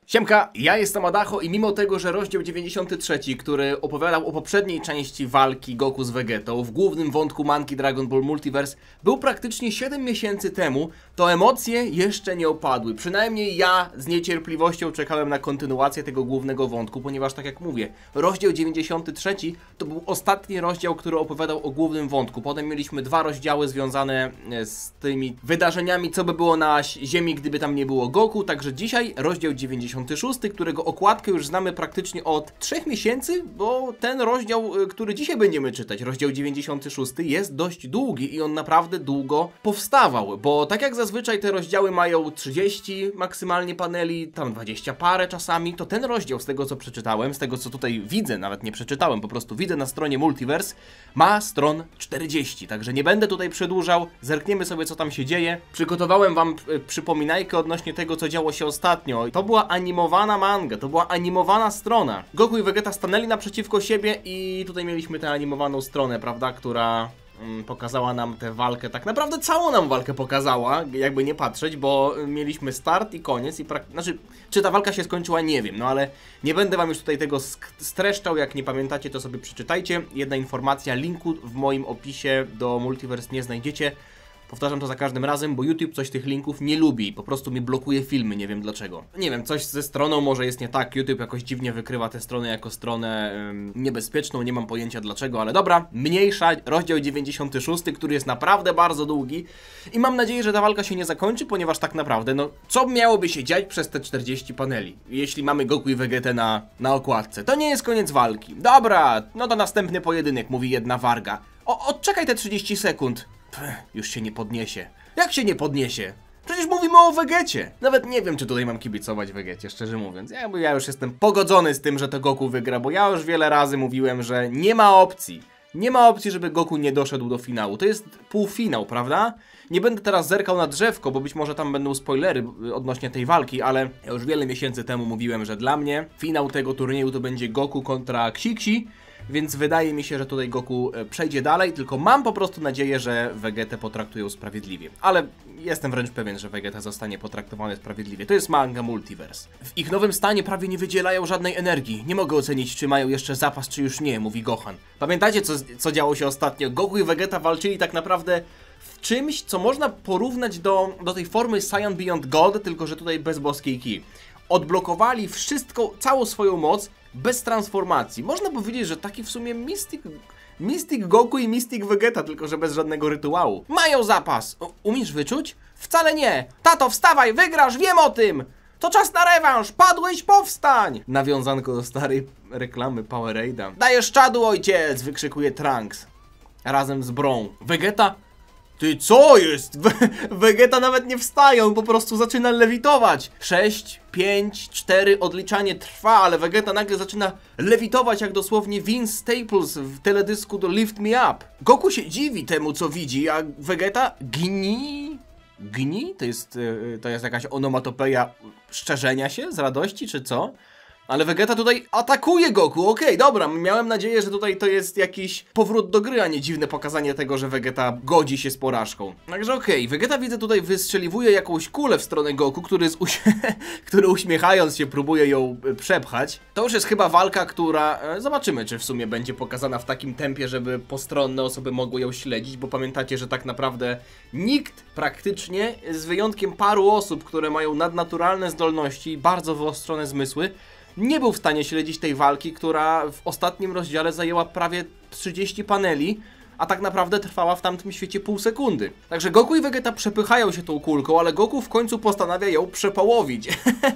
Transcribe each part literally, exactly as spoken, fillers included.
Siemka, ja jestem Adacho i mimo tego, że rozdział dziewięćdziesiąty trzeci, który opowiadał o poprzedniej części walki Goku z Vegetą w głównym wątku manki Dragon Ball Multiverse, był praktycznie siedem miesięcy temu, to emocje jeszcze nie opadły. Przynajmniej ja z niecierpliwością czekałem na kontynuację tego głównego wątku, ponieważ tak jak mówię, rozdział dziewięćdziesiąty trzeci to był ostatni rozdział, który opowiadał o głównym wątku. Potem mieliśmy dwa rozdziały związane z tymi wydarzeniami, co by było na Ziemi, gdyby tam nie było Goku, także dzisiaj rozdział dziewięćdziesiąty szósty, którego okładkę już znamy praktycznie od trzech miesięcy, bo ten rozdział, który dzisiaj będziemy czytać, rozdział dziewięćdziesiąty szósty, jest dość długi i on naprawdę długo powstawał, bo tak jak zazwyczaj te rozdziały mają trzydzieści maksymalnie paneli, tam dwadzieścia parę czasami, to ten rozdział, z tego co przeczytałem, z tego co tutaj widzę, nawet nie przeczytałem, po prostu widzę na stronie Multiverse, ma stron czterdzieści, także nie będę tutaj przedłużał, zerkniemy sobie co tam się dzieje. Przygotowałem wam przypominajkę odnośnie tego, co działo się ostatnio. To była animowana manga, to była animowana strona. Goku i Vegeta stanęli naprzeciwko siebie i tutaj mieliśmy tę animowaną stronę, prawda, która mm, pokazała nam tę walkę, tak naprawdę całą nam walkę pokazała, jakby nie patrzeć, bo mieliśmy start i koniec i prak... znaczy, czy ta walka się skończyła, nie wiem, no ale nie będę wam już tutaj tego streszczał, jak nie pamiętacie, to sobie przeczytajcie. Jedna informacja, linku w moim opisie do Multiverse nie znajdziecie. Powtarzam to za każdym razem, bo YouTube coś tych linków nie lubi, po prostu mi blokuje filmy, nie wiem dlaczego. Nie wiem, coś ze stroną może jest nie tak, YouTube jakoś dziwnie wykrywa tę stronę jako stronę ym, niebezpieczną, nie mam pojęcia dlaczego, ale dobra, mniejsza, rozdział dziewięćdziesiąty szósty, który jest naprawdę bardzo długi i mam nadzieję, że ta walka się nie zakończy, ponieważ tak naprawdę, no, co miałoby się dziać przez te czterdzieści paneli, jeśli mamy Goku i Vegetę na, na okładce? To nie jest koniec walki. Dobra, no to następny pojedynek, mówi jedna warga. O, odczekaj te trzydzieści sekund. Pff, już się nie podniesie. Jak się nie podniesie? Przecież mówimy o Vegecie. Nawet nie wiem, czy tutaj mam kibicować Vegecie, szczerze mówiąc. Ja, bo ja już jestem pogodzony z tym, że to Goku wygra, bo ja już wiele razy mówiłem, że nie ma opcji. Nie ma opcji, żeby Goku nie doszedł do finału. To jest półfinał, prawda? Nie będę teraz zerkał na drzewko, bo być może tam będą spoilery odnośnie tej walki, ale ja już wiele miesięcy temu mówiłem, że dla mnie finał tego turnieju to będzie Goku kontra Ksi-Ksi. Więc wydaje mi się, że tutaj Goku przejdzie dalej, tylko mam po prostu nadzieję, że Vegetę potraktują sprawiedliwie. Ale jestem wręcz pewien, że Vegeta zostanie potraktowany sprawiedliwie. To jest manga Multiverse. W ich nowym stanie prawie nie wydzielają żadnej energii. Nie mogę ocenić, czy mają jeszcze zapas, czy już nie, mówi Gohan. Pamiętacie, co, co działo się ostatnio? Goku i Vegeta walczyli tak naprawdę w czymś, co można porównać do, do tej formy Saiyan Beyond God, tylko że tutaj bez boskiej ki. Odblokowali wszystko, całą swoją moc, bez transformacji. Można powiedzieć, że taki w sumie Mystic, Mystic Goku i Mystic Vegeta, tylko że bez żadnego rytuału. Mają zapas! O, umiesz wyczuć? Wcale nie! Tato, wstawaj, wygrasz, wiem o tym! To czas na rewanż! Padłeś, powstań! Nawiązanko do starej reklamy Powerade'a. Dajesz czadu, ojciec! Wykrzykuje Trunks. Razem z Brą. Vegeta? Ty co jest? Vegeta nawet nie wstaje, on po prostu zaczyna lewitować. sześć, pięć, cztery, odliczanie trwa, ale Vegeta nagle zaczyna lewitować jak dosłownie Vince Staples w teledysku do Lift Me Up. Goku się dziwi temu, co widzi, a Vegeta gni... Gni? To jest, to jest jakaś onomatopeja szczerzenia się z radości, czy co? Ale Vegeta tutaj atakuje Goku, okej, okay, dobra, miałem nadzieję, że tutaj to jest jakiś powrót do gry, a nie dziwne pokazanie tego, że Vegeta godzi się z porażką. Także okej, okay, Vegeta widzę tutaj wystrzeliwuje jakąś kulę w stronę Goku, który, z uś który uśmiechając się próbuje ją przepchać. To już jest chyba walka, która... E, zobaczymy, czy w sumie będzie pokazana w takim tempie, żeby postronne osoby mogły ją śledzić, bo pamiętacie, że tak naprawdę nikt praktycznie, z wyjątkiem paru osób, które mają nadnaturalne zdolności i bardzo wyostrzone zmysły, nie był w stanie śledzić tej walki, która w ostatnim rozdziale zajęła prawie trzydzieści paneli, a tak naprawdę trwała w tamtym świecie pół sekundy. Także Goku i Vegeta przepychają się tą kulką, ale Goku w końcu postanawia ją przepołowić.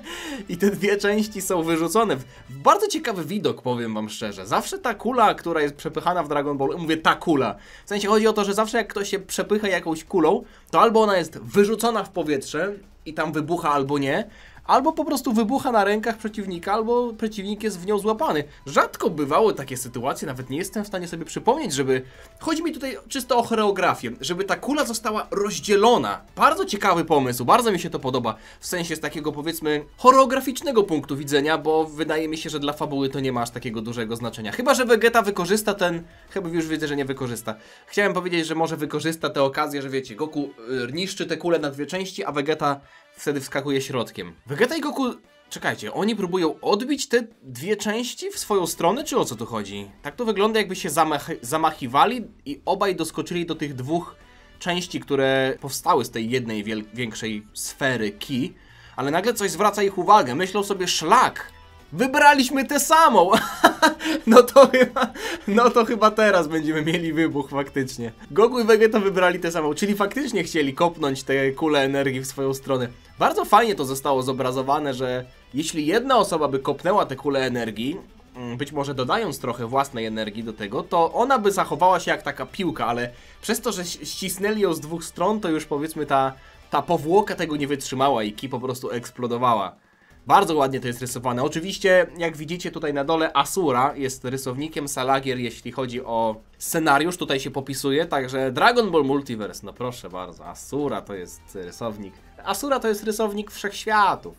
I te dwie części są wyrzucone. W bardzo ciekawy widok, powiem wam szczerze. Zawsze ta kula, która jest przepychana w Dragon Ball, mówię ta kula. W sensie chodzi o to, że zawsze jak ktoś się przepycha jakąś kulą, to albo ona jest wyrzucona w powietrze i tam wybucha, albo nie. Albo po prostu wybucha na rękach przeciwnika, albo przeciwnik jest w nią złapany. Rzadko bywały takie sytuacje, nawet nie jestem w stanie sobie przypomnieć, żeby... Chodzi mi tutaj czysto o choreografię, żeby ta kula została rozdzielona. Bardzo ciekawy pomysł, bardzo mi się to podoba. W sensie z takiego, powiedzmy, choreograficznego punktu widzenia, bo wydaje mi się, że dla fabuły to nie ma aż takiego dużego znaczenia. Chyba że Vegeta wykorzysta ten... Chyba już widzę, że nie wykorzysta. Chciałem powiedzieć, że może wykorzysta tę okazję, że wiecie, Goku niszczy te kule na dwie części, a Vegeta wtedy wskakuje środkiem. Vegeta i Goku Czekajcie, oni próbują odbić te dwie części w swoją stronę, czy o co tu chodzi? Tak to wygląda, jakby się zamach zamachiwali i obaj doskoczyli do tych dwóch części, które powstały z tej jednej większej sfery Ki, ale nagle coś zwraca ich uwagę. Myślą sobie, szlak! Wybraliśmy tę samą! No to chyba, no to chyba teraz będziemy mieli wybuch faktycznie. Goku i Vegeta wybrali tę samą, czyli faktycznie chcieli kopnąć te kule energii w swoją stronę. Bardzo fajnie to zostało zobrazowane, że jeśli jedna osoba by kopnęła te kule energii, być może dodając trochę własnej energii do tego, to ona by zachowała się jak taka piłka, ale przez to, że ścisnęli ją z dwóch stron, to już powiedzmy ta, ta powłoka tego nie wytrzymała i Ki po prostu eksplodowała. Bardzo ładnie to jest rysowane. Oczywiście, jak widzicie tutaj na dole, Asura jest rysownikiem Salagier, jeśli chodzi o scenariusz. Tutaj się popisuje, także Dragon Ball Multiverse, no proszę bardzo, Asura to jest rysownik. Asura to jest rysownik wszechświatów.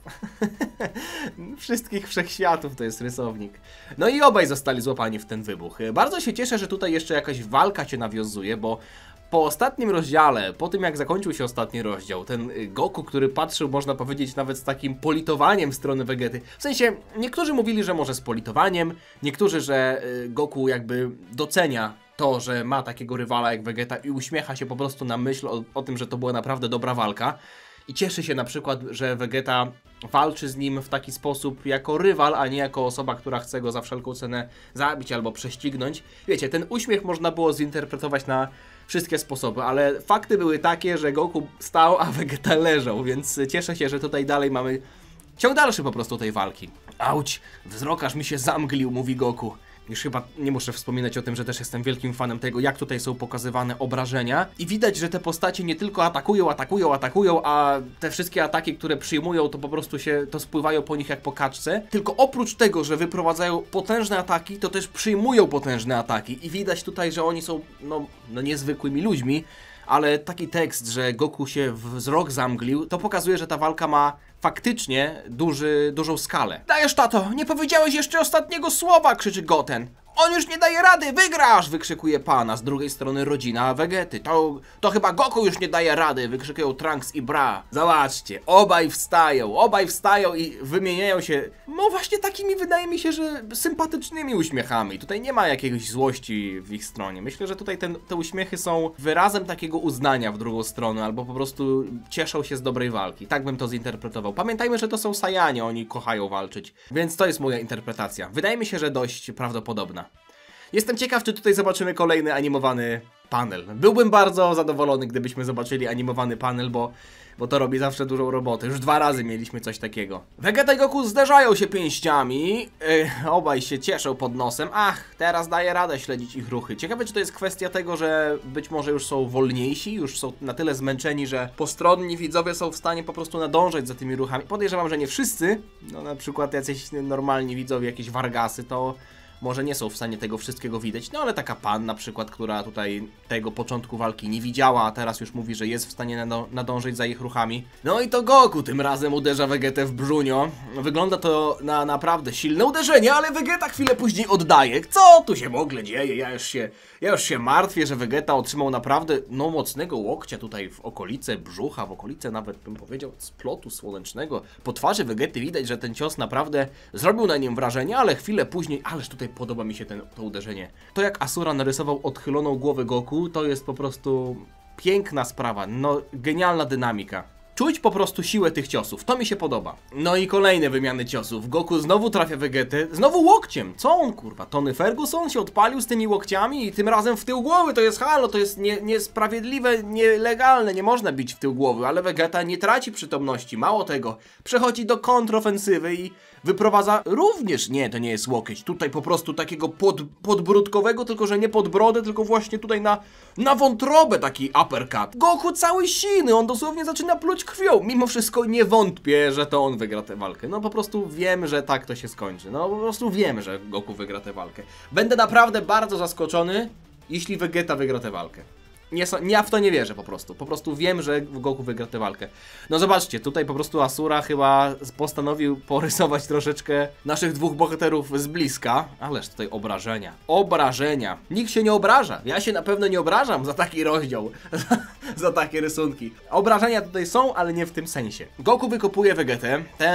Wszystkich wszechświatów to jest rysownik. No i obaj zostali złapani w ten wybuch. Bardzo się cieszę, że tutaj jeszcze jakaś walka się nawiązuje, bo po ostatnim rozdziale, po tym jak zakończył się ostatni rozdział, ten Goku, który patrzył, można powiedzieć, nawet z takim politowaniem w stronę Vegety. W sensie, niektórzy mówili, że może z politowaniem, niektórzy, że Goku jakby docenia to, że ma takiego rywala jak Vegeta i uśmiecha się po prostu na myśl o, o tym, że to była naprawdę dobra walka. I cieszy się na przykład, że Vegeta walczy z nim w taki sposób jako rywal, a nie jako osoba, która chce go za wszelką cenę zabić albo prześcignąć. Wiecie, ten uśmiech można było zinterpretować na wszystkie sposoby, ale fakty były takie, że Goku stał, a Vegeta leżał, więc cieszę się, że tutaj dalej mamy ciąg dalszy po prostu tej walki. Auć, wzrok aż mi się zamglił, mówi Goku. Już chyba nie muszę wspominać o tym, że też jestem wielkim fanem tego, jak tutaj są pokazywane obrażenia. I widać, że te postacie nie tylko atakują, atakują, atakują, a te wszystkie ataki, które przyjmują, to po prostu się, to spływają po nich jak po kaczce. Tylko oprócz tego, że wyprowadzają potężne ataki, to też przyjmują potężne ataki. I widać tutaj, że oni są, no, no niezwykłymi ludźmi. Ale taki tekst, że Goku się wzrok zamglił, to pokazuje, że ta walka ma faktycznie duży, dużą skalę. Dajesz, tato, nie powiedziałeś jeszcze ostatniego słowa, krzyczy Goten. On już nie daje rady, wygrasz, wykrzykuje Pan, a z drugiej strony rodzina Vegety. To, to chyba Goku już nie daje rady, wykrzykują Trunks i Bra. Zobaczcie, obaj wstają, obaj wstają i wymieniają się, no właśnie takimi, wydaje mi się, że sympatycznymi uśmiechami. Tutaj nie ma jakiejś złości w ich stronie. Myślę, że tutaj ten, te uśmiechy są wyrazem takiego uznania w drugą stronę, albo po prostu cieszą się z dobrej walki. Tak bym to zinterpretował. Pamiętajmy, że to są Saiyanie, oni kochają walczyć. Więc to jest moja interpretacja. Wydaje mi się, że dość prawdopodobna. Jestem ciekaw, czy tutaj zobaczymy kolejny animowany panel. Byłbym bardzo zadowolony, gdybyśmy zobaczyli animowany panel, bo, bo to robi zawsze dużą robotę. Już dwa razy mieliśmy coś takiego. Vegeta i Goku zderzają się pięściami. Yy, obaj się cieszą pod nosem. Ach, teraz daje radę śledzić ich ruchy. Ciekawe, czy to jest kwestia tego, że być może już są wolniejsi, już są na tyle zmęczeni, że postronni widzowie są w stanie po prostu nadążać za tymi ruchami. Podejrzewam, że nie wszyscy. No na przykład jacyś normalni widzowie, jakieś Vargasy, to może nie są w stanie tego wszystkiego widzieć, no ale taka Pan na przykład, która tutaj tego początku walki nie widziała, a teraz już mówi, że jest w stanie nadążyć za ich ruchami. No i to Goku tym razem uderza Vegetę w brzunie. Wygląda to na naprawdę silne uderzenie, ale Vegeta chwilę później oddaje. Co tu się w ogóle dzieje? Ja już się, ja już się martwię, że Vegeta otrzymał naprawdę no mocnego łokcia tutaj w okolice brzucha, w okolice nawet bym powiedział splotu słonecznego. Po twarzy Vegety widać, że ten cios naprawdę zrobił na nim wrażenie, ale chwilę później, ależ tutaj podoba mi się ten, to uderzenie. To jak Asura narysował odchyloną głowę Goku, to jest po prostu piękna sprawa, no genialna dynamika. Czuć po prostu siłę tych ciosów, to mi się podoba. No i kolejne wymiany ciosów. Goku znowu trafia Vegetę, znowu łokciem. Co on kurwa? Tony Ferguson się odpalił z tymi łokciami i tym razem w tył głowy. To jest halo, to jest nie, niesprawiedliwe, nielegalne, nie można bić w tył głowy. Ale Vegeta nie traci przytomności, mało tego. Przechodzi do kontrofensywy i wyprowadza również, nie, to nie jest łokieć. Tutaj po prostu takiego pod, podbródkowego, tylko że nie pod brodę, tylko właśnie tutaj na, na wątrobę taki uppercut. Goku cały siny, on dosłownie zaczyna pluć krwią. Mimo wszystko nie wątpię, że to on wygra tę walkę. No po prostu wiem, że tak to się skończy. No po prostu wiem, że Goku wygra tę walkę. Będę naprawdę bardzo zaskoczony, jeśli Vegeta wygra tę walkę. Nie, ja w to nie wierzę po prostu. Po prostu wiem, że Goku wygra tę walkę. No zobaczcie, tutaj po prostu Asura chyba postanowił porysować troszeczkę naszych dwóch bohaterów z bliska. Ależ tutaj obrażenia. Obrażenia. Nikt się nie obraża. Ja się na pewno nie obrażam za taki rozdział. za takie rysunki. Obrażenia tutaj są, ale nie w tym sensie. Goku wykopuje Vegetę. Ten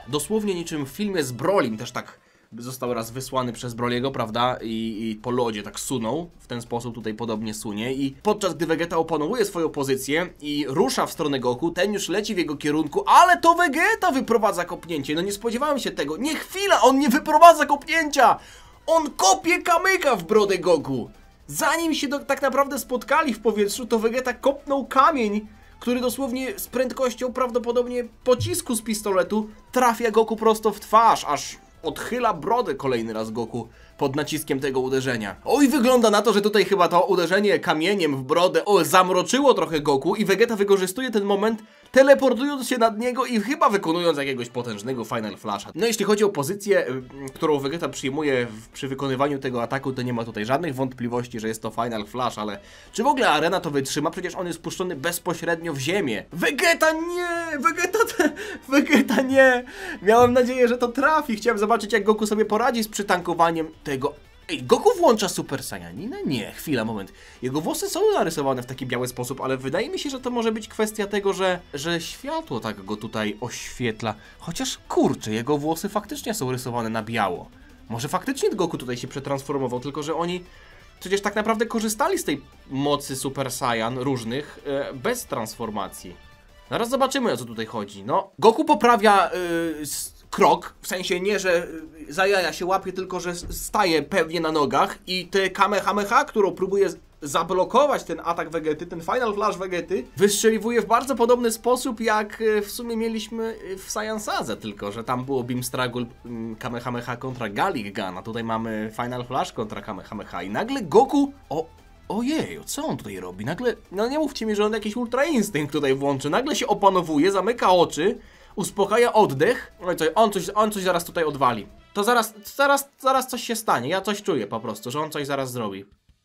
Dosłownie niczym w filmie z Brolim, też tak został raz wysłany przez Broliego, prawda? I, I po lodzie tak sunął, w ten sposób tutaj podobnie sunie. I podczas gdy Vegeta opanowuje swoją pozycję i rusza w stronę Goku, ten już leci w jego kierunku, ale to Vegeta wyprowadza kopnięcie. No nie spodziewałem się tego. Nie, chwila, on nie wyprowadza kopnięcia! On kopie kamyka w brodę Goku! Zanim się do, tak naprawdę spotkali w powietrzu, to Vegeta kopnął kamień, który dosłownie z prędkością prawdopodobnie pocisku z pistoletu trafia Goku prosto w twarz, aż odchyla brodę kolejny raz Goku pod naciskiem tego uderzenia. Oj, wygląda na to, że tutaj chyba to uderzenie kamieniem w brodę o, zamroczyło trochę Goku i Vegeta wykorzystuje ten moment, teleportując się nad niego i chyba wykonując jakiegoś potężnego Final Flasha. No jeśli chodzi o pozycję, y, którą Vegeta przyjmuje w, przy wykonywaniu tego ataku, to nie ma tutaj żadnych wątpliwości, że jest to Final Flash, ale czy w ogóle arena to wytrzyma? Przecież on jest puszczony bezpośrednio w ziemię. Vegeta nie! Vegeta, Vegeta nie! Miałem nadzieję, że to trafi. Chciałem zobaczyć, jak Goku sobie poradzi z przytankowaniem tego. Ej, Goku włącza Super Saiyanina? Nie, chwila, moment. Jego włosy są narysowane w taki biały sposób, ale wydaje mi się, że to może być kwestia tego, że, że światło tak go tutaj oświetla. Chociaż, kurczę, jego włosy faktycznie są rysowane na biało. Może faktycznie Goku tutaj się przetransformował, tylko że oni przecież tak naprawdę korzystali z tej mocy Super Saiyan różnych e, bez transformacji. Zaraz zobaczymy, o co tutaj chodzi. No, Goku poprawia yy, krok, w sensie nie, że za jaja się łapie, tylko że staje pewnie na nogach i te Kamehameha, którą próbuje zablokować ten atak Vegety, ten Final Flash Vegety, wystrzeliwuje w bardzo podobny sposób, jak w sumie mieliśmy w Saiyan Sadze, tylko że tam było Beam Struggle Kamehameha kontra Gallic Gun, a tutaj mamy Final Flash kontra Kamehameha i nagle Goku... O, Ojej, co on tutaj robi? Nagle, no nie mówcie mi, że on jakiś ultra instynkt tutaj włączy. Nagle się opanowuje, zamyka oczy, uspokaja oddech. Oj, co, on, coś, on coś zaraz tutaj odwali. To zaraz, zaraz, zaraz coś się stanie. Ja coś czuję po prostu, że on coś zaraz zrobi.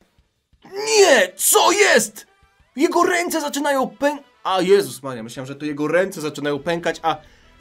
Nie! Co jest? Jego ręce zaczynają pękać. A Jezus Maria, myślałem, że to jego ręce zaczynają pękać, a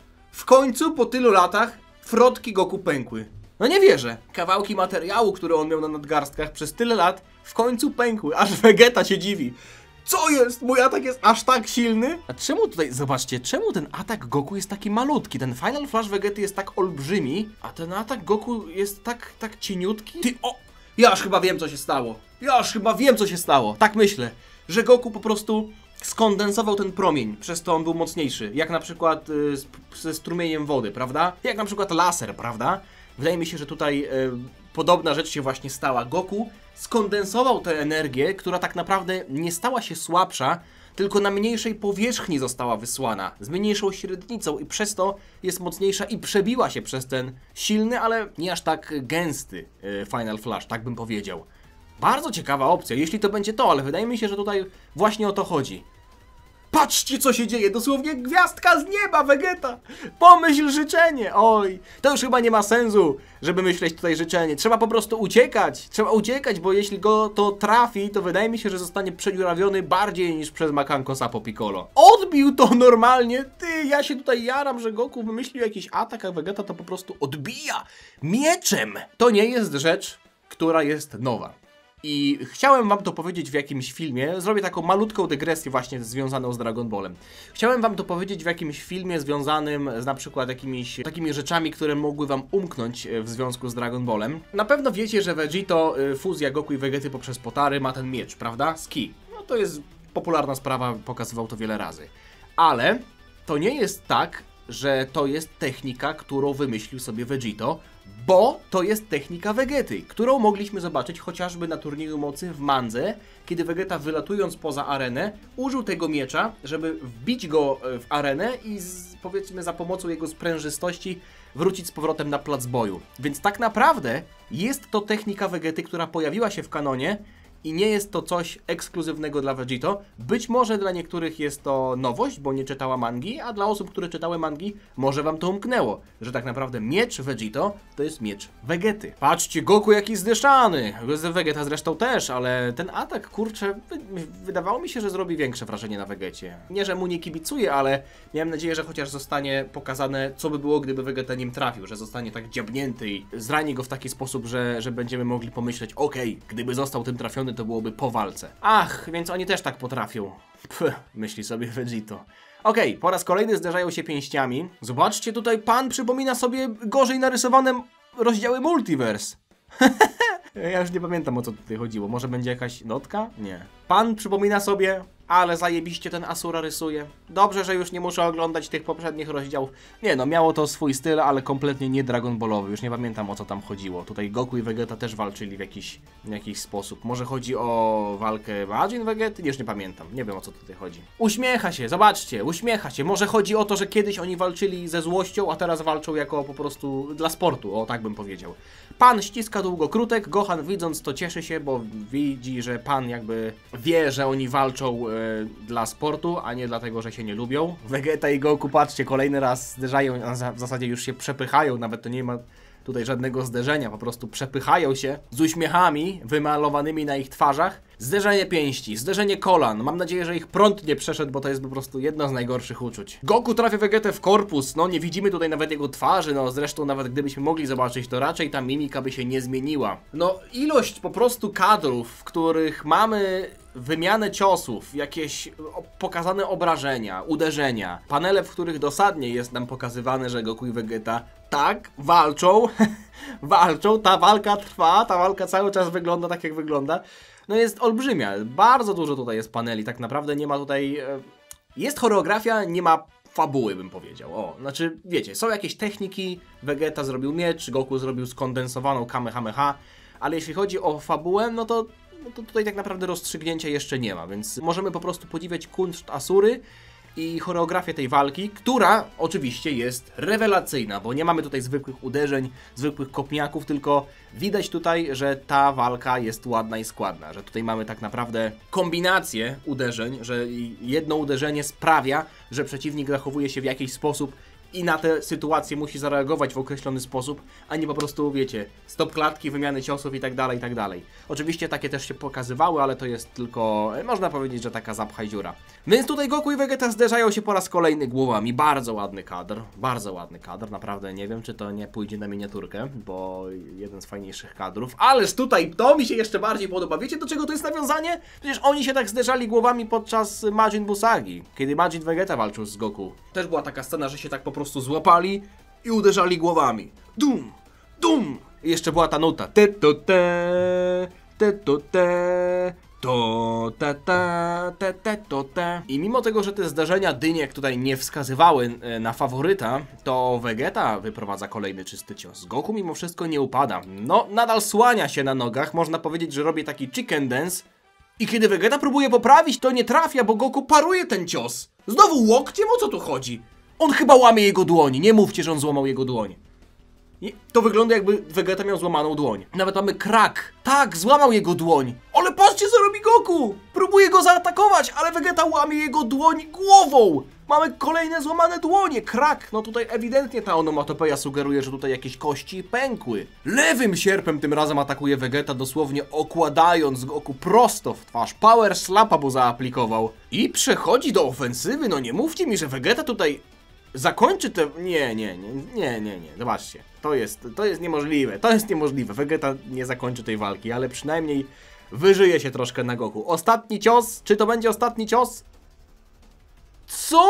w końcu po tylu latach frotki Goku pękły. No nie wierzę. Kawałki materiału, które on miał na nadgarstkach przez tyle lat, w końcu pękły. Aż Vegeta się dziwi. Co jest? Mój atak jest aż tak silny? A czemu tutaj, zobaczcie, czemu ten atak Goku jest taki malutki? Ten Final Flash Vegety jest tak olbrzymi, a ten atak Goku jest tak, tak cieniutki? Ty, o! Ja aż chyba wiem, co się stało. Ja aż chyba wiem, co się stało. Tak myślę, że Goku po prostu skondensował ten promień, przez to on był mocniejszy. Jak na przykład y, z, ze strumieniem wody, prawda? Jak na przykład laser, prawda? Wydaje mi się, że tutaj y, podobna rzecz się właśnie stała. Goku skondensował tę energię, która tak naprawdę nie stała się słabsza, tylko na mniejszej powierzchni została wysłana, z mniejszą średnicą i przez to jest mocniejsza i przebiła się przez ten silny, ale nie aż tak gęsty y, Final Flash, tak bym powiedział. Bardzo ciekawa opcja, jeśli to będzie to, ale wydaje mi się, że tutaj właśnie o to chodzi. Patrzcie, co się dzieje, dosłownie gwiazdka z nieba, Vegeta! Pomyśl życzenie, oj! To już chyba nie ma sensu, żeby myśleć tutaj życzenie. Trzeba po prostu uciekać, trzeba uciekać, bo jeśli go to trafi, to wydaje mi się, że zostanie przedziurawiony bardziej niż przez Makanko Sapo Piccolo. Odbił to normalnie, ty, ja się tutaj jaram, że Goku wymyślił jakiś atak, a Vegeta to po prostu odbija mieczem. To nie jest rzecz, która jest nowa. I chciałem wam to powiedzieć w jakimś filmie, zrobię taką malutką dygresję właśnie związaną z Dragon Ballem. Chciałem wam to powiedzieć w jakimś filmie związanym z na przykład jakimiś takimi rzeczami, które mogły wam umknąć w związku z Dragon Ballem. Na pewno wiecie, że Vegito, fuzja Goku i Vegety poprzez Potary ma ten miecz, prawda? Z Ki. No to jest popularna sprawa, pokazywał to wiele razy. Ale to nie jest tak, że to jest technika, którą wymyślił sobie Vegito, bo to jest technika Vegety, którą mogliśmy zobaczyć chociażby na turnieju mocy w Mandze, kiedy Vegeta, wylatując poza arenę, użył tego miecza, żeby wbić go w arenę i z, powiedzmy za pomocą jego sprężystości wrócić z powrotem na plac boju. Więc tak naprawdę jest to technika Vegety, która pojawiła się w kanonie i nie jest to coś ekskluzywnego dla Vegito. Być może dla niektórych jest to nowość, bo nie czytała mangi, a dla osób, które czytały mangi, może wam to umknęło, że tak naprawdę miecz Vegito to jest miecz Vegety. Patrzcie, Goku jaki zdyszany! Vegeta zresztą też, ale ten atak, kurczę, wydawało mi się, że zrobi większe wrażenie na Vegecie. Nie, że mu nie kibicuję, ale miałem nadzieję, że chociaż zostanie pokazane, co by było, gdyby Vegeta nim trafił, że zostanie tak dziabnięty i zrani go w taki sposób, że, że będziemy mogli pomyśleć, okej, okay, gdyby został tym trafiony, to byłoby po walce. Ach, więc oni też tak potrafią. Pff, myśli sobie Vegito. Okej, okay, po raz kolejny zderzają się pięściami. Zobaczcie, tutaj pan przypomina sobie gorzej narysowane rozdziały Multiverse. Ja już nie pamiętam, o co tutaj chodziło. Może będzie jakaś notka? Nie. Pan przypomina sobie, ale zajebiście ten Asura rysuje. Dobrze, że już nie muszę oglądać tych poprzednich rozdziałów. Nie no, miało to swój styl, ale kompletnie nie Dragon Ballowy. Już nie pamiętam, o co tam chodziło. Tutaj Goku i Vegeta też walczyli w jakiś, w jakiś sposób. Może chodzi o walkę Majin Vegety? Już nie pamiętam. Nie wiem, o co tutaj chodzi. Uśmiecha się, zobaczcie, uśmiecha się. Może chodzi o to, że kiedyś oni walczyli ze złością, a teraz walczą jako po prostu dla sportu. O, tak bym powiedział. Pan ściska długokrótek. Gohan, widząc to, cieszy się, bo widzi, że pan jakby wie, że oni walczą e, dla sportu, a nie dlatego, że się nie lubią. Vegeta i Goku, patrzcie, kolejny raz zderzają, a w zasadzie już się przepychają, nawet to nie ma tutaj żadnego zderzenia, po prostu przepychają się z uśmiechami wymalowanymi na ich twarzach. Zderzenie pięści, zderzenie kolan. Mam nadzieję, że ich prąd nie przeszedł, bo to jest po prostu jedno z najgorszych uczuć. Goku trafia Vegetę w korpus, no nie widzimy tutaj nawet jego twarzy, no zresztą nawet gdybyśmy mogli zobaczyć, to raczej ta mimika by się nie zmieniła. No ilość po prostu kadrów, w których mamy wymianę ciosów, jakieś pokazane obrażenia, uderzenia, panele, w których dosadnie jest nam pokazywane, że Goku i Vegeta tak walczą, walczą, ta walka trwa, ta walka cały czas wygląda tak, jak wygląda. No jest olbrzymia, bardzo dużo tutaj jest paneli, tak naprawdę nie ma tutaj... Jest choreografia, nie ma fabuły, bym powiedział. O, znaczy, wiecie, są jakieś techniki, Vegeta zrobił miecz, Goku zrobił skondensowaną Kamehameha, ale jeśli chodzi o fabułę, no to, no to tutaj tak naprawdę rozstrzygnięcia jeszcze nie ma, więc możemy po prostu podziwiać kunszt Asury i choreografię tej walki, która oczywiście jest rewelacyjna, bo nie mamy tutaj zwykłych uderzeń, zwykłych kopniaków, tylko widać tutaj, że ta walka jest ładna i składna, że tutaj mamy tak naprawdę kombinację uderzeń, że jedno uderzenie sprawia, że przeciwnik zachowuje się w jakiś sposób i na tę sytuację musi zareagować w określony sposób, a nie po prostu, wiecie, stop klatki, wymiany ciosów i tak dalej, i tak dalej. Oczywiście takie też się pokazywały, ale to jest tylko, można powiedzieć, że taka zapchaj dziura. Więc tutaj Goku i Vegeta zderzają się po raz kolejny głowami. Bardzo ładny kadr, bardzo ładny kadr, naprawdę nie wiem, czy to nie pójdzie na miniaturkę, bo jeden z fajniejszych kadrów. Ależ tutaj to mi się jeszcze bardziej podoba. Wiecie, do czego to jest nawiązanie? Przecież oni się tak zderzali głowami podczas Majin Buu Sagi, kiedy Majin Vegeta walczył z Goku. Też była taka scena, że się tak po prostu złapali i uderzali głowami. Dum, dum. I jeszcze była ta nuta. Te to te, te to te, to te te, te te to te. I mimo tego, że te zdarzenia dyniek tutaj nie wskazywały na faworyta, to Vegeta wyprowadza kolejny czysty cios. Goku mimo wszystko nie upada. No, nadal słania się na nogach. Można powiedzieć, że robi taki chicken dance. I kiedy Vegeta próbuje poprawić, to nie trafia, bo Goku paruje ten cios. Znowu łokciem? O co tu chodzi? On chyba łamie jego dłoń. Nie mówcie, że on złamał jego dłoń. I to wygląda, jakby Vegeta miał złamaną dłoń. Nawet mamy krak. Tak, złamał jego dłoń. Ale patrzcie, co robi Goku. Próbuje go zaatakować, ale Vegeta łamie jego dłoń głową. Mamy kolejne złamane dłonie. Krak. No tutaj ewidentnie ta onomatopeja sugeruje, że tutaj jakieś kości pękły. Lewym sierpem tym razem atakuje Vegeta, dosłownie okładając Goku prosto w twarz. Power slapa mu zaaplikował. I przechodzi do ofensywy. No nie mówcie mi, że Vegeta tutaj zakończy te... Nie, nie, nie, nie, nie, nie. Zobaczcie. To jest, to jest niemożliwe. To jest niemożliwe. Vegeta nie zakończy tej walki, ale przynajmniej wyżyje się troszkę na Goku. Ostatni cios. Czy to będzie ostatni cios? Co?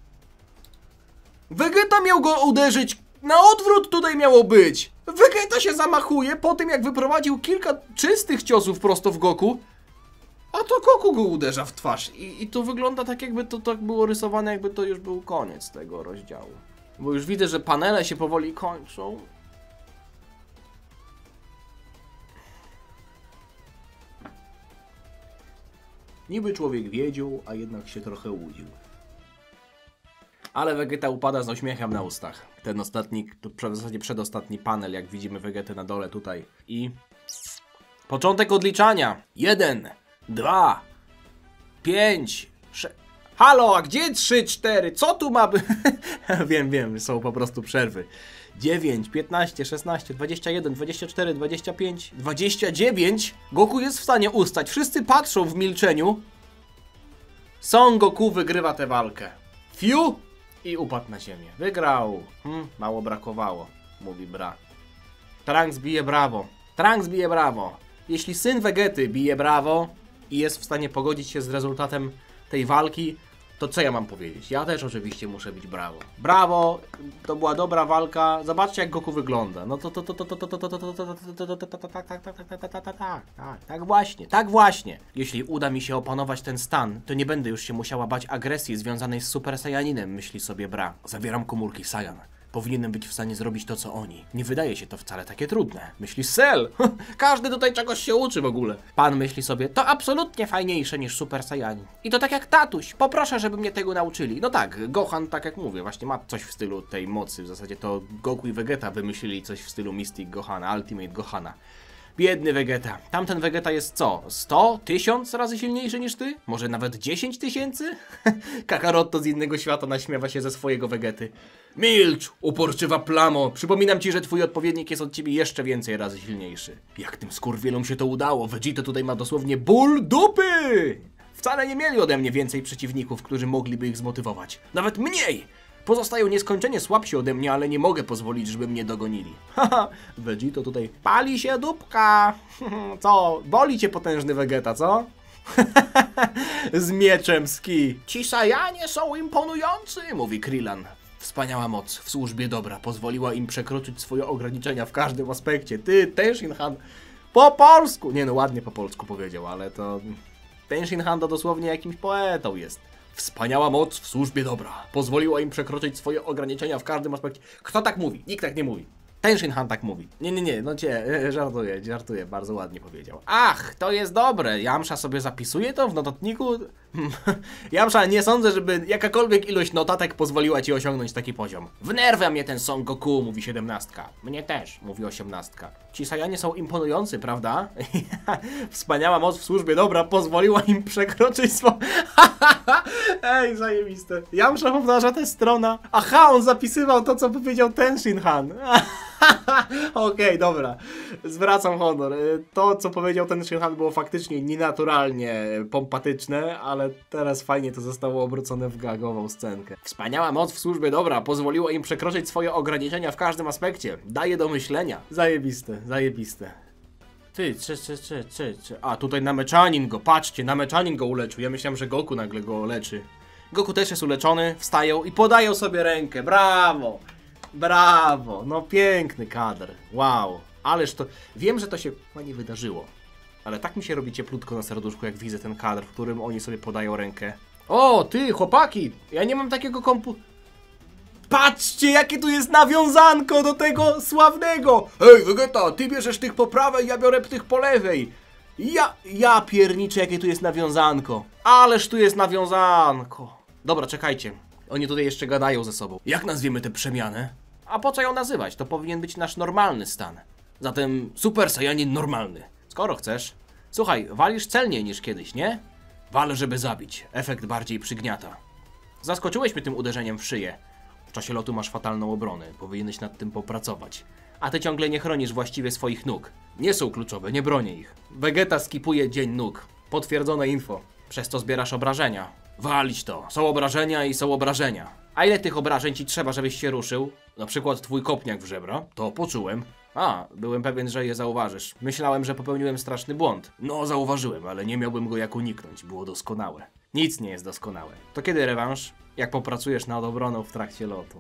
Vegeta miał go uderzyć. Na odwrót tutaj miało być. Vegeta się zamachuje po tym, jak wyprowadził kilka czystych ciosów prosto w Goku. A to Goku go uderza w twarz. I, i to wygląda tak, jakby to tak było rysowane, jakby to już był koniec tego rozdziału. Bo już widzę, że panele się powoli kończą. Niby człowiek wiedział, a jednak się trochę łudził. Ale Vegeta upada z uśmiechem na ustach. Ten ostatni, to w zasadzie przedostatni panel, jak widzimy Vegetę na dole tutaj. I początek odliczania. Jeden, dwa, pięć, sześć. Halo, a gdzie trzy, cztery? Co tu ma być? Wiem, wiem, są po prostu przerwy. dziewięć, piętnaście, szesnaście, dwadzieścia jeden, dwadzieścia cztery, dwadzieścia pięć, dwadzieścia dziewięć. Goku jest w stanie ustać. Wszyscy patrzą w milczeniu. Son Goku wygrywa tę walkę. Fiu! I upadł na ziemię. Wygrał. Hmm, mało brakowało, mówi bra. Trunks bije brawo. Trunks bije brawo. Jeśli syn Vegety bije brawo i jest w stanie pogodzić się z rezultatem tej walki, To co ja mam powiedzieć? Ja też oczywiście muszę być brawo. Brawo, to była dobra walka. Zobaczcie jak Goku wygląda. No to to to to to to to to to to to to to tak tak tak tak tak tak tak tak tak właśnie, tak właśnie. Jeśli uda mi się opanować ten stan, to nie będę już się musiała bać agresji związanej z Super Saiyaninem, myśli sobie Bra. Zabieram komórki Saiyan. Powinienem być w stanie zrobić to, co oni. Nie wydaje się to wcale takie trudne. Myśli Cell. Każdy tutaj czegoś się uczy w ogóle. Pan myśli sobie, to absolutnie fajniejsze niż Super Saiyanin. I to tak jak tatuś. Poproszę, żeby mnie tego nauczyli. No tak, Gohan, tak jak mówię, właśnie ma coś w stylu tej mocy. W zasadzie to Goku i Vegeta wymyślili coś w stylu Mystic Gohana, Ultimate Gohana. Biedny Vegeta. Tamten Vegeta jest co? sto? tysiąc razy silniejszy niż ty? Może nawet dziesięć tysięcy? Kakaroto z innego świata naśmiewa się ze swojego Vegety. Milcz, uporczywa plamo. Przypominam ci, że twój odpowiednik jest od ciebie jeszcze więcej razy silniejszy. Jak tym skurwielom się to udało? Vegeta tutaj ma dosłownie ból dupy! Wcale nie mieli ode mnie więcej przeciwników, którzy mogliby ich zmotywować. Nawet mniej! Pozostają nieskończenie słabsi ode mnie, ale nie mogę pozwolić, żeby mnie dogonili. Haha, Vegito tutaj pali się dupka. Co? Boli cię potężny Vegeta, co? Z mieczem z ki. Ci Saiyanie są imponujący, mówi Krillan. Wspaniała moc w służbie dobra pozwoliła im przekroczyć swoje ograniczenia w każdym aspekcie. Ty, Tenshinhan, po polsku! Nie no, ładnie po polsku powiedział, ale to... Tenshinhan to dosłownie jakimś poetą jest. Wspaniała moc w służbie dobra pozwoliła im przekroczyć swoje ograniczenia w każdym aspekcie. Kto tak mówi? Nikt tak nie mówi. Tenshinhan tak mówi. Nie, nie, nie, no cię, żartuję, żartuję, bardzo ładnie powiedział. Ach, to jest dobre. Jamsza sobie zapisuje to w notatniku? Jamsza, nie sądzę, żeby jakakolwiek ilość notatek pozwoliła ci osiągnąć taki poziom. Wnerwia mnie ten Son Goku, mówi siedemnastka. Mnie też, mówi osiemnastka. Ci Saiyanie są imponujący, prawda? Wspaniała moc w służbie dobra pozwoliła im przekroczyć swoje... Ej, zajebiste. Jamsza powtarza tę stronę. Aha, on zapisywał to, co powiedział Tenshinhan. Okej, okay, dobra. Zwracam honor. To, co powiedział Tenshinhan, było faktycznie nienaturalnie pompatyczne, ale teraz fajnie to zostało obrócone w gagową scenkę. Wspaniała moc w służbie dobra pozwoliła im przekroczyć swoje ograniczenia w każdym aspekcie. Daje do myślenia. Zajebiste, zajebiste. Ty, czy, czy, czy, czy, czy. A, tutaj Nameczanin go, patrzcie, Nameczanin go uleczył. Ja myślałem, że Goku nagle go leczy. Goku też jest uleczony, wstają i podają sobie rękę. Brawo! Brawo! No piękny kadr. Wow. Ależ to... Wiem, że to się chyba nie wydarzyło. Ale tak mi się robi cieplutko na serduszku, jak widzę ten kadr, w którym oni sobie podają rękę. O, ty, chłopaki! Ja nie mam takiego kompu... Patrzcie, jakie tu jest nawiązanko do tego sławnego! Hej, Vegeta, ty bierzesz tych po prawej, ja biorę tych po lewej. Ja, ja pierniczę, jakie tu jest nawiązanko. Ależ tu jest nawiązanko. Dobra, czekajcie. Oni tutaj jeszcze gadają ze sobą. Jak nazwiemy tę przemianę? A po co ją nazywać? To powinien być nasz normalny stan. Zatem Super Saiyanin normalny. Skoro chcesz. Słuchaj, walisz celniej niż kiedyś, nie? Wal, żeby zabić. Efekt bardziej przygniata. Zaskoczyłeś mnie tym uderzeniem w szyję. W czasie lotu masz fatalną obronę. Powinieneś nad tym popracować. A ty ciągle nie chronisz właściwie swoich nóg. Nie są kluczowe, nie bronię ich. Vegeta skipuje dzień nóg. Potwierdzone info. Przez to zbierasz obrażenia. Walić to. Są obrażenia i są obrażenia. A ile tych obrażeń ci trzeba, żebyś się ruszył? Na przykład twój kopniak w żebra. To poczułem. A, byłem pewien, że je zauważysz. Myślałem, że popełniłem straszny błąd. No, zauważyłem, ale nie miałbym go jak uniknąć. Było doskonałe. Nic nie jest doskonałe. To kiedy rewanż? Jak popracujesz nad obroną w trakcie lotu.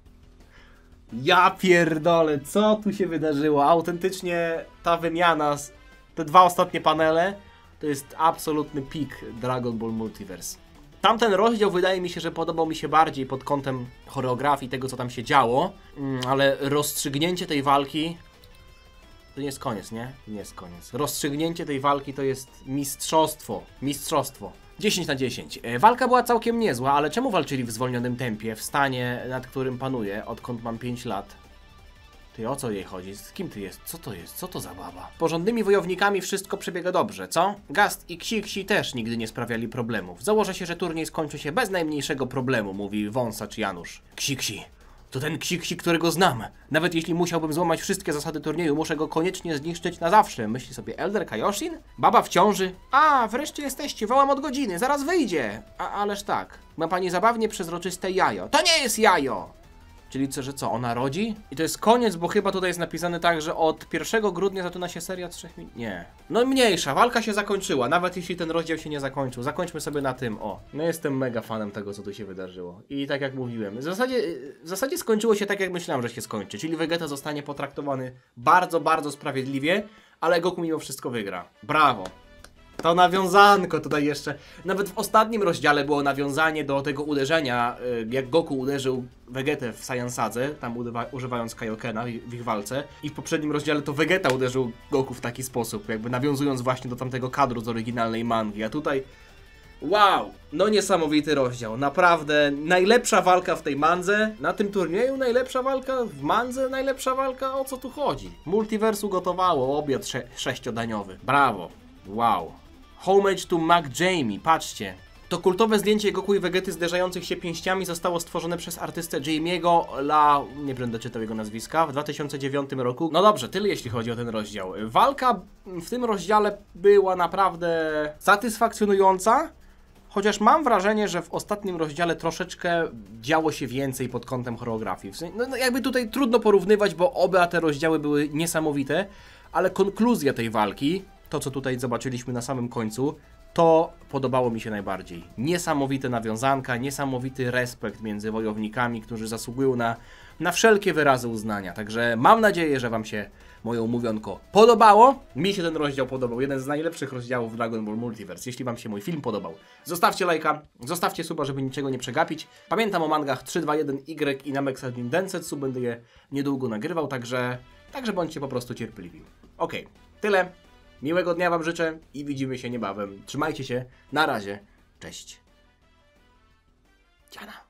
Ja pierdolę, co tu się wydarzyło? Autentycznie ta wymiana, te dwa ostatnie panele, to jest absolutny pik Dragon Ball Multiverse. Tamten rozdział wydaje mi się, że podobał mi się bardziej pod kątem choreografii, tego co tam się działo, ale rozstrzygnięcie tej walki to nie jest koniec, nie? Nie jest koniec. Rozstrzygnięcie tej walki to jest mistrzostwo. Mistrzostwo. dziesięć na dziesięć. Walka była całkiem niezła, ale czemu walczyli w zwolnionym tempie, w stanie, nad którym panuję, odkąd mam pięć lat? Ty, o co jej chodzi? Z kim ty jest? Co to jest? Co to za baba? Porządnymi wojownikami wszystko przebiega dobrze, co? Gast i Ksi-Ksi też nigdy nie sprawiali problemów. Założę się, że turniej skończy się bez najmniejszego problemu, mówi wąsacz Janusz. Ksi-Ksi. To ten Ksi-Ksi, którego znam. Nawet jeśli musiałbym złamać wszystkie zasady turnieju, muszę go koniecznie zniszczyć na zawsze. Myśli sobie Elder Kaioshin? Baba w ciąży? A, wreszcie jesteście, wołam od godziny, zaraz wyjdzie. A, ależ tak. Ma pani zabawnie przezroczyste jajo. To nie jest jajo! Czyli co, że co, ona rodzi? I to jest koniec, bo chyba tutaj jest napisane tak, że od pierwszego grudnia zaczyna się seria trzech minut. Nie. No mniejsza, walka się zakończyła, nawet jeśli ten rozdział się nie zakończył. Zakończmy sobie na tym, o. No jestem mega fanem tego, co tu się wydarzyło. I tak jak mówiłem, w zasadzie, w zasadzie skończyło się tak, jak myślałem, że się skończy. Czyli Vegeta zostanie potraktowany bardzo, bardzo sprawiedliwie, ale Goku mimo wszystko wygra. Brawo. To nawiązanko tutaj jeszcze. Nawet w ostatnim rozdziale było nawiązanie do tego uderzenia, jak Goku uderzył Vegetę w Saiyansadze, tam używając Kaiokena w ich walce. I w poprzednim rozdziale to Vegeta uderzył Goku w taki sposób, jakby nawiązując właśnie do tamtego kadru z oryginalnej mangi. A tutaj... Wow! No niesamowity rozdział. Naprawdę najlepsza walka w tej mandze. Na tym turnieju najlepsza walka, w mandze najlepsza walka. O co tu chodzi? Multiversu gotowało, obiad sze sześciodaniowy. Brawo! Wow! Homage to McJamie, patrzcie. To kultowe zdjęcie Goku i Vegety zderzających się pięściami zostało stworzone przez artystę Jamie'ego La... nie będę czytał jego nazwiska, w dwa tysiące dziewiątym roku. No dobrze, tyle jeśli chodzi o ten rozdział. Walka w tym rozdziale była naprawdę satysfakcjonująca, chociaż mam wrażenie, że w ostatnim rozdziale troszeczkę działo się więcej pod kątem choreografii. W sensie, no, no jakby tutaj trudno porównywać, bo oba te rozdziały były niesamowite, ale konkluzja tej walki, to co tutaj zobaczyliśmy na samym końcu, to podobało mi się najbardziej. Niesamowite nawiązanka, niesamowity respekt między wojownikami, którzy zasługują na, na wszelkie wyrazy uznania. Także mam nadzieję, że Wam się moje omówionko podobało. Mi się ten rozdział podobał. Jeden z najlepszych rozdziałów Dragon Ball Multiverse. Jeśli Wam się mój film podobał, zostawcie lajka, zostawcie suba, żeby niczego nie przegapić. Pamiętam o mangach trzy dwa jeden Y i Namek Saiyajin Densetsu. Będę je niedługo nagrywał, także, także bądźcie po prostu cierpliwi. Okej, tyle. Miłego dnia Wam życzę i widzimy się niebawem. Trzymajcie się. Na razie. Cześć. Dziana.